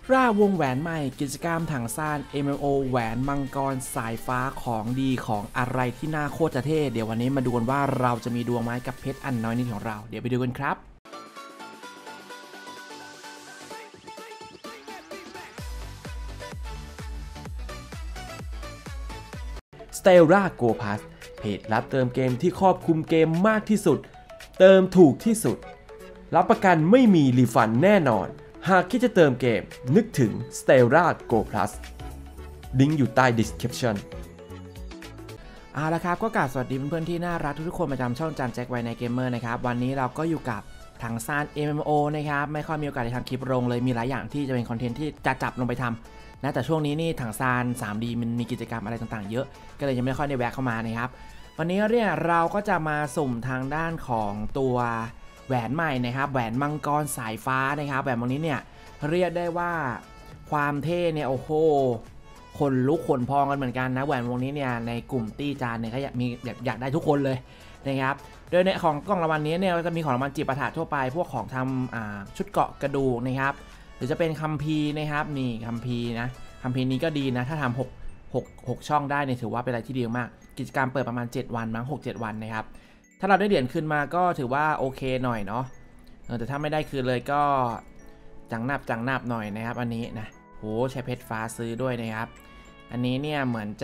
ร่าวงแหวนใหม่กิจกรรมถังซาน MMO แหวนมังกรสายฟ้าของดีของอะไรที่น่าโคตรจะเท่เดี๋ยววันนี้มาดูกันว่าเราจะมีดวงไม้กับเพชรอันน้อยนิดของเราเดี๋ยวไปดูกันครับStellar Go Pass เพจรับเติมเกมที่ครอบคลุมเกมมากที่สุดเติมถูกที่สุดรับประกันไม่มีรีฟันแน่นอนหากคิดจะเติมเกมนึกถึง Stellar Go Plus ลิงก์อยู่ใต้ description เอาละครับก็กราบสวัสดีเพื่อนๆที่น่ารักทุกๆคนประจำช่องจันแจ็คไวในเกมเมอร์นะครับวันนี้เราก็อยู่กับถังซาน MMO นะครับไม่ค่อยมีโอกาสได้ทำคลิปลงเลยมีหลายอย่างที่จะเป็นคอนเทนต์ที่จะจับลงไปทำนะแต่ช่วงนี้นี่ถังซาน 3D มันมีกิจกรรมอะไรต่างๆเยอะก็เลยยังไม่ค่อยได้แวะเข้ามานะครับวันนี้เนี่ยเราก็จะมาสุ่มทางด้านของตัวแหวนใหม่นะครับแหวนมังกรสายฟ้านะครับแหวนวงนี้เนี่ยเรียกได้ว่าความเท่เนี่ยโอ้โหคนลุกขนพองกันเหมือนกันนะแหวนวงนี้เนี่ยในกลุ่มตี้จานเนี่ยเขาอยากได้ทุกคนเลยนะครับโดยในของกล่องรางวัลนี้เนี่ยจะมีของรางวัลจิปาถะทั่วไปพวกของทำชุดเกาะกระดูกนะครับหรือจะเป็นคัมภีร์นะครับนี่คัมภีร์นะคัมภีร์นี้ก็ดีนะถ้าทำ6ช่องได้เนี่ยถือว่าเป็นอะไรที่ดีมากกิจกรรมเปิดประมาณ7วันมั้ง6-7 วันนะครับถ้าเราได้เหรียญคืนมาก็ถือว่าโอเคหน่อยเนาะแต่ถ้าไม่ได้คืนเลยก็จังนับหน่อยนะครับอันนี้นะโหใช้เพชรฟ้าซื้อด้วยนะครับอันนี้เนี่ยเหมือน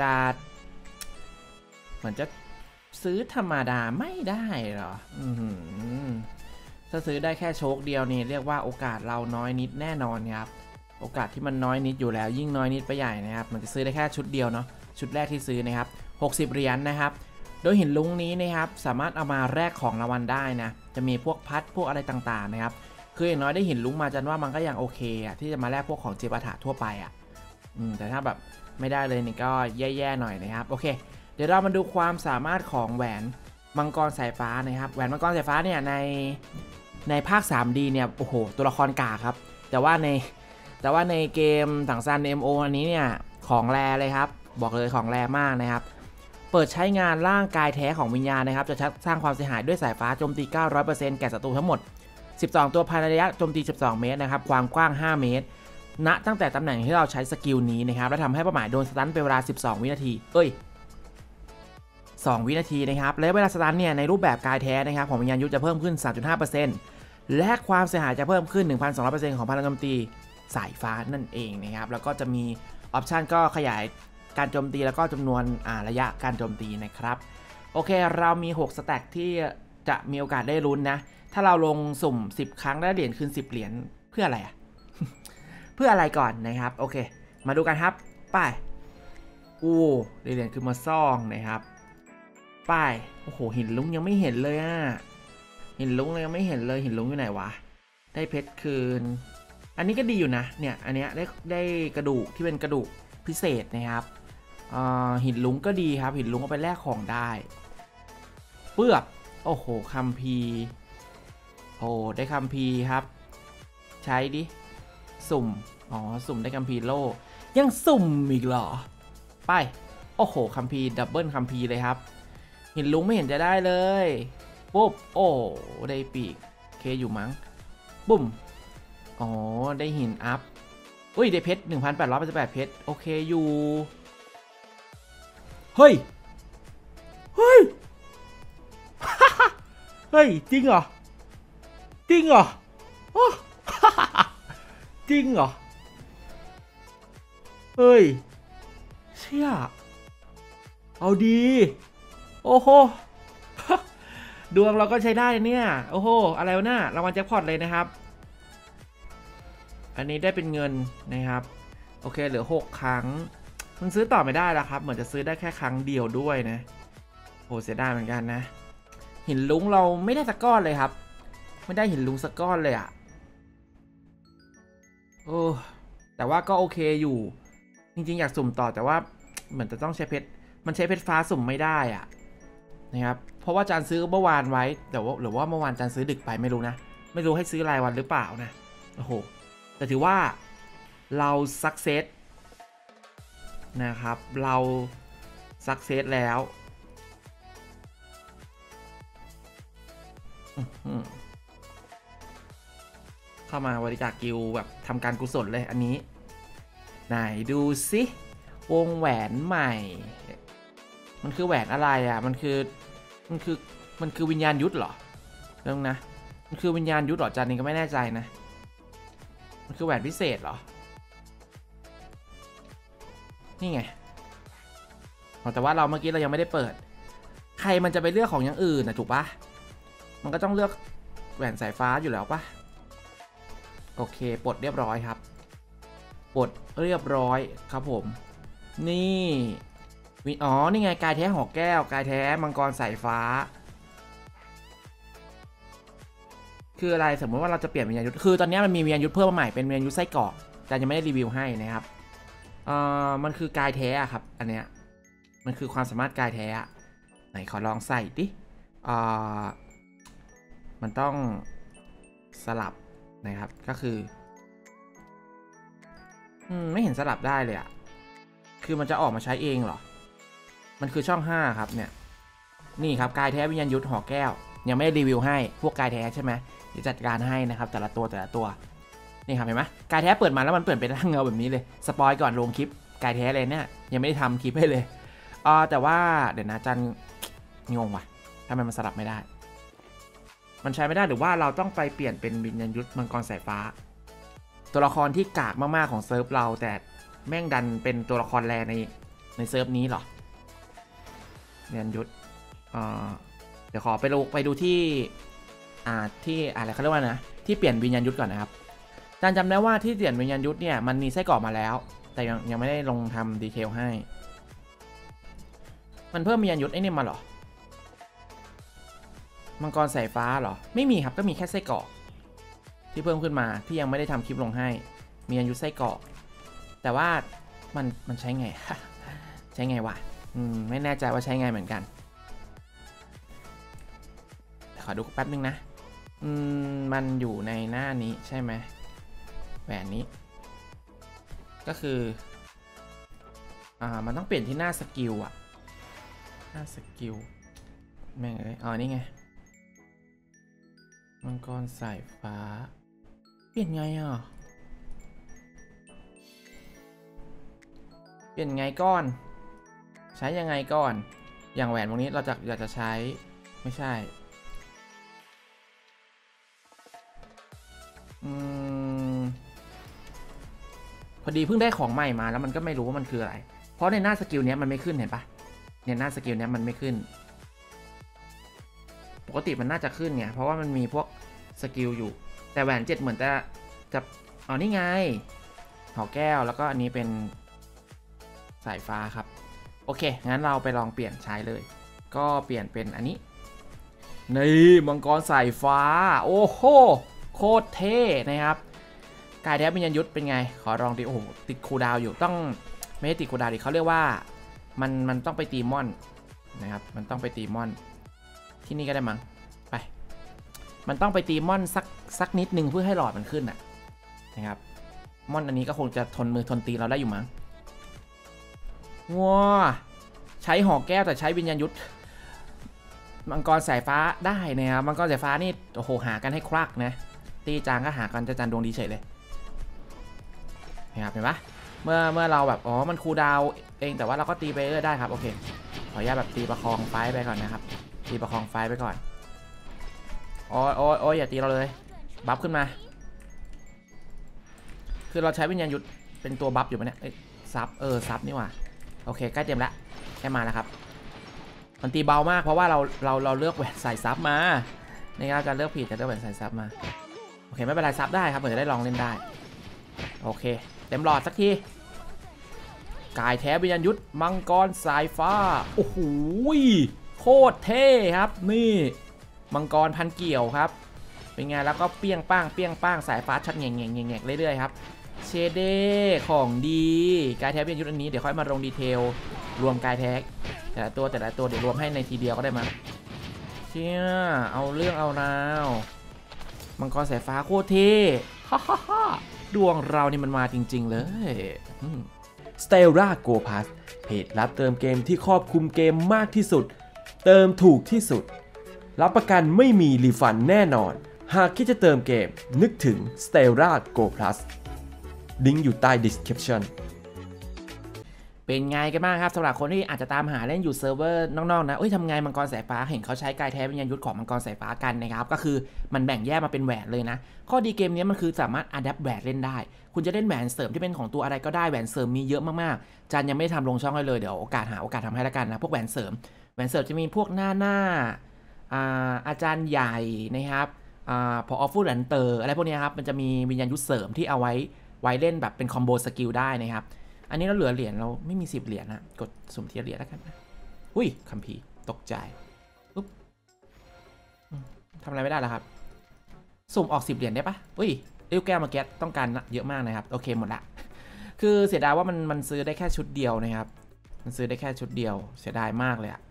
จะซื้อธรรมดาไม่ได้หรอถ้าซื้อได้แค่โชคเดียวนี่เรียกว่าโอกาสเราน้อยนิดแน่นอนครับโอกาสที่มันน้อยนิดอยู่แล้วยิ่งน้อยนิดไปใหญ่นะครับมันจะซื้อได้แค่ชุดเดียวเนาะชุดแรกที่ซื้อนะครับ60 เหรียญนะครับโดยหินลุ้งนี้นะครับสามารถเอามาแลกของรางวัลได้นะจะมีพวกพัดพวกอะไรต่างๆนะครับคืออย่างน้อยได้หินลุ้งมาจันว่ามันก็ยังโอเคอะที่จะมาแลกพวกของเจปาถะทั่วไปอะแต่ถ้าแบบไม่ได้เลยนี่ก็แย่ๆหน่อยนะครับโอเคเดี๋ยวเรามาดูความสามารถของแหวนมังกรสายฟ้านะครับแหวนมังกรสายฟ้าเนี่ยในภาค 3D เนี่ยโอ้โหตัวละครกากครับแต่ว่าในเกมถังซาน MMO อันนี้เนี่ยของแรเลยครับบอกเลยของแรมากนะครับเปิดใช้งานร่างกายแท้ของวิญญาณนะครับจะสร้างความเสียหายด้วยสายฟ้าโจมตี 900% แก่ศัตรูทั้งหมด12 ตัวภายในระยะโจมตี12 เมตรนะครับความกว้าง5 เมตรณตั้งแต่ตำแหน่งที่เราใช้สกิลนี้นะครับและทำให้เป้าหมายโดนสตันเป็นเวลา12 วินาที2 วินาทีนะครับและเวลาสตันเนี่ยในรูปแบบกายแท้นะครับของวิญญาณยุทธจะเพิ่มขึ้น 3.5% และความเสียหายจะเพิ่มขึ้น 1,200% ของพลังโจมตีสายฟ้านั่นเองนะครับแล้วก็จะมีออปชันก็ขยายการโจมตีแล้วก็จำนวนระยะการโจมตีนะครับโอเคเรามี6สแต็กที่จะมีโอกาสได้ลุ้นนะถ้าเราลงสุ่ม10 ครั้งได้เหรียญคืน10 เหรียญเพื่ออะไรอะ เพื่ออะไรก่อนนะครับโอเคมาดูกันครับป้ายได้เหรียญคือมาซ่องนะครับป้ายโอ้โหหินลุ้งยังไม่เห็นเลยอ่ะหินลุ้งยังไม่เห็นเลยหินลุ้งอยู่ไหนวะได้เพชรคืนอันนี้ก็ดีอยู่นะเนี่ยอันเนี้ยได้กระดูกที่เป็นกระดูกพิเศษนะครับหินลุ้งก็ดีครับหินลุ้งเอาไปแลกของได้เปื้อกโอ้โหคัมภีร์โอ้ได้คัมภีร์ครับใช้ดิสุ่มสุ่มได้คัมภีร์โล่ยังสุ่มอีกเหรอไปโอ้โหคัมภีร์ดับเบิลคัมภีร์เลยครับหินลุ้งไม่เห็นจะได้เลยปุ๊บโอ้ได้ปีกเคอยู่มั้งบุ้มได้หินอัพอุ้ยได้เพชร 1,888 เพชรโอเคอยู่เฮ้ยเฮ้ย เฮ้ยจริงเหรอจริงเหรอจริงเหรอเฮ้ยเชี่ยเอาดีโอ้โหดวงเราก็ใช้ได้เนี่ยโอ้โหอะไรวะน่ารางวัลแจ็คพอตเลยนะครับอันนี้ได้เป็นเงินนะครับโอเคเหลือ6 ครั้งมันซื้อต่อไม่ได้แล้วครับเหมือนจะซื้อได้แค่ครั้งเดียวด้วยนะโหเสียดายเหมือนกันนะหินลุ้งเราไม่ได้สักก้อนเลยครับไม่ได้หินลุ้งสักก้อนเลยอ่ะโอ้แต่ว่าก็โอเคอยู่จริงๆอยากสุ่มต่อแต่ว่าเหมือนจะต้องใช้เพชรมันใช้เพชรฟ้าสุ่มไม่ได้อ่ะนะครับเพราะว่าจานซื้อเมื่อวานไว้แต่ว่าหรือว่าเมื่อวานจานซื้อดึกไปไม่รู้นะไม่รู้ให้ซื้อรายวันหรือเปล่านะโอ้โหแต่ถือว่าเราสักเซสนะครับเราสักเซสแล้วเข้ามาบริจาคกิลแบบทำการกุศลเลยอันนี้ไหนดูสิวงแหวนใหม่มันคือแหวนอะไรอ่ะมันคือวิญญาณยุทธเหรอเรื่องนะมันคือวิญญาณยุทธเหรอจันนี่ก็ไม่แน่ใจนะมันคือแหวนพิเศษเหรอนี่ไงแต่ว่าเราเมื่อกี้เรายังไม่ได้เปิดใครมันจะไปเลือกของอย่างอื่นนะถูกปะมันก็ต้องเลือกแหวนสายฟ้าอยู่แล้วปะโอเคปลดเรียบร้อยครับปลดเรียบร้อยครับผมนี่อ๋อนี่ไงกายแท้หอกแก้วกายแท้มังกรสายฟ้าคืออะไรสมมติว่าเราจะเปลี่ยนวิญญาณยุทธคือตอนนี้มันมีวิญญาณยุทธเพิ่มมาใหม่เป็นวิญญาณยุทธไส้กรอกแต่ยังไม่ได้รีวิวให้นะครับมันคือกายแท้ครับอันเนี้ยมันคือความสามารถกายแท้ไหนขอลองใส่ดิมันต้องสลับนะครับก็คือไม่เห็นสลับได้เลยอะคือมันจะออกมาใช้เองเหรอมันคือช่อง5ครับเนี่ยนี่ครับกายแท้วิญญาณยุทธหอแก้วยังไม่ได้รีวิวให้พวกกายแท้ใช่ไหมเดี๋ยวจัดการให้นะครับแต่ละตัวนี่ครับเห็นไหมกายแท้เปิดมาแล้วมันเปิดเป็นร่างเงาแบบนี้เลยสปอยก่อนลงคลิปกายแท้เลยเนี่ยยังไม่ได้ทำคลิปให้เลยแต่ว่าเดี๋ยวนะจันงงว่ะทำไมมันสลับไม่ได้มันใช้ไม่ได้หรือว่าเราต้องไปเปลี่ยนเป็นวิญญาณยุทธมังกรสายฟ้าตัวละครที่กากมากๆของเซิร์ฟเราแต่แม่งดันเป็นตัวละครแรในเซิร์ฟนี้หรอวิญญาณยุทธเดี๋ยวขอไปดูที่อะไรเขาเรียกว่านะที่เปลี่ยนวิญญาณยุทธก่อนนะครับจันจำได้ว่าที่เปลี่ยนวิญญาณยุทธเนี่ยมันมีไส้กรอกมาแล้วแต่ยังไม่ได้ลงทำดีเทลให้มันเพิ่มวิญญาณยุทธไอ้นี่มาหรอมังกรสายฟ้าเหรอไม่มีครับก็มีแค่ไส้กรอกที่เพิ่มขึ้นมาที่ยังไม่ได้ทำคลิปลงให้มีวิญญาณยุทธไส้กรอกแต่ว่ามันใช้ไง ใช้ไงวะไม่แน่ใจว่าใช้ไงเหมือนกันขอดูแป๊บนึงนะมันอยู่ในหน้านี้ใช่ไหมแหวนนี้ก็คือมันต้องเปลี่ยนที่หน้าสกิลอะหน้าสกิลแม่งเลยนี่ไงมังกรสายฟ้าเปลี่ยนไงเปลี่ยนไงก่อนใช้ยังไงก่อนอย่างแหวนพวกนี้เราอยากจะใช้ไม่ใช่พอดีเพิ่งได้ของใหม่มาแล้วมันก็ไม่รู้ว่ามันคืออะไรเพราะในหน้าสกิลเนี้ยมันไม่ขึ้นเห็นปะเนี่ยหน้าสกิลเนี้ยมันไม่ขึ้นปกติมันน่าจะขึ้นไงเพราะว่ามันมีพวกสกิลอยู่แต่แหวน7เหมือนจะนี่ไงหอแก้วแล้วก็อันนี้เป็นสายฟ้าครับโอเคงั้นเราไปลองเปลี่ยนใช้เลยก็เปลี่ยนเป็นอันนี้นี่มังกรสายฟ้าโอ้โหโคตรเท่นะครับกายแท้วิญญาณยุทธเป็นไงขอลองดิโอ้โหติดคูลดาวอยู่ต้องไม่ได้ติดคูลดาวดิเขาเรียกว่ามันต้องไปตีมอนนะครับมันต้องไปตีมอนที่นี่ก็ได้มั้งไปมันต้องไปตีมอนสักนิดนึงเพื่อให้หลอดมันขึ้นนะครับมอนอันนี้ก็คงจะทนมือทนตีเราได้อยู่มั้งว้าใช้หอกแก้วแต่ใช้วิญญาณยุทธมังกรสายฟ้าได้นะครับมังกรสายฟ้านี่โอ้โหหากันให้ครักนะตีจางก็หากันจะจันดวงดีเฉยเลยนะครับเห็นปะเมื่อเราแบบมันคูลดาวเองแต่ว่าเราก็ตีไปเรื่อยได้ครับโอเคขออนุญาตแบบตีประคองไฟไปก่อนนะครับตีประคองไฟไปก่อนโอ้ยอย่าตีเราเลยบัฟขึ้นมาคือเราใช้วิญญาณยุทธเป็นตัวบัฟอยู่ไหมเนี่ยซับซับนี่หว่าโอเคใกล้เต็มแล้วแค่มาแล้วครับมันตีเบามากเพราะว่าเราเลือกแหวนสายซับมาในการจะเลือกผิดจะเลือกแหวนสายซับมาโอเคไม่เป็นไรซับได้ครับเผื่อจะได้ลองเล่นได้โอเคเต็มหลอดสักทีกายแท้วิญญาณยุทธมังกรสายฟ้าโอ้โหโคตรเท่ครับนี่มังกรพันเกี่ยวครับเป็นไงแล้วก็เปี้ยงป้างสายฟ้าชัดแง่งเรื่อยๆครับเชเดของดีกายแท้วิญญาณยุทธอันนี้เดี๋ยวค่อยมาลงดีเทลรวมกายแท้แต่ละตัวเดี๋ยวรวมให้ในทีเดียวก็ได้มั้งเชี่ยเอาเรื่องเอาราวมังกรสายฟ้าโคตรเท่ดวงเรานี่มันมาจริงๆเลย Stellar Go Pass เพจรับเติมเกมที่ครอบคลุมเกมมากที่สุดเติมถูกที่สุดรับประกันไม่มีรีฟันแน่นอนหากคิดจะเติมเกมนึกถึง Stellar Go Plus ลิงก์อยู่ใต้ description เป็นไงกันบ้างครับสำหรับคนที่อาจจะตามหาเล่นอยู่เซิร์ฟเวอร์นอกๆนะทำไงมังกรสายฟ้าเห็นเขาใช้กายแท้วิญญาณยุทธของมังกรสายฟ้ากันนะครับก็คือมันแบ่งแยกมาเป็นแหวนเลยนะข้อดีเกมนี้มันคือสามารถอัดแอปแหวนเล่นได้คุณจะเล่นแหวนเสริมที่เป็นของตัวอะไรก็ได้แหวนเสริมมีเยอะมากๆจันยังไม่ทำลงช่องให้เลยเดี๋ยวหาโอกาสทำให้แล้วกันนะพวกแหวนเสริมจะมีพวกหน้าอาจารย์ใหญ่นะครับพอฟูแลนเตอร์อะไรพวกนี้ครับมันจะมีวิญญาณยุทธเสริมที่เอาไว้เล่นแบบเป็นคอมโบสกิลได้นะครับอันนี้เราเหลือเหรียญเราไม่มี10 เหรียญนะกดสุ่มทีละเหรียญแล้วกันนะอุ้ยคัมภีร์ตกใจปุ๊บทำอะไรไม่ได้แล้วครับสุ่มออก10 เหรียญได้ปะอุ้ยลูกแก้วมาแก๊สต้องการเยอะมากนะครับโอเคหมดละคือเสียดายว่ามันซื้อได้แค่ชุดเดียวนะครับมันซื้อได้แค่ชุดเดียวเสียดายมากเลยอะ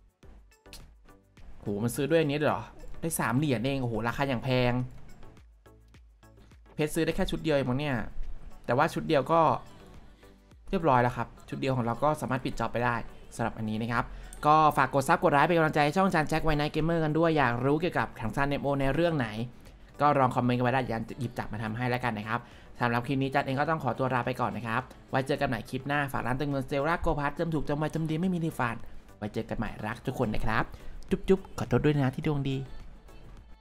โหมันซื้อด้วยอันนี้เหรอได้3 เหรียญเองโอ้โหราคาอย่างแพงเพชรซื้อได้แค่ชุดเดียวเองมั้งเนี่ยแต่ว่าชุดเดียวก็เรียบร้อยแล้วครับชุดเดียวของเราก็สามารถปิดจ็อบไปได้สำหรับอันนี้นะครับก็ฝากกดซับกดไลค์เป็นกำลังใจช่องจานแจ็คไวไนท์เกมเมอร์กันด้วยอยากรู้เกี่ยวกับถังซานเนโอในเรื่องไหนก็ลองคอมเมนต์กันไว้ได้ยันหยิบจับมาทำให้แล้วกันนะครับสำหรับคลิปนี้จันเองก็ต้องขอตัวลาไปก่อนนะครับไว้เจอกันใหม่คลิปหน้าฝากร้านเติมเงินเซลล์โกพาร์ทเติมถูกจำไวจำดีไม่มีรีฟันไว้เจอกันใหม่รักทุกคนนะครับจุ๊บขอโทษด้วยนะที่ดวงดี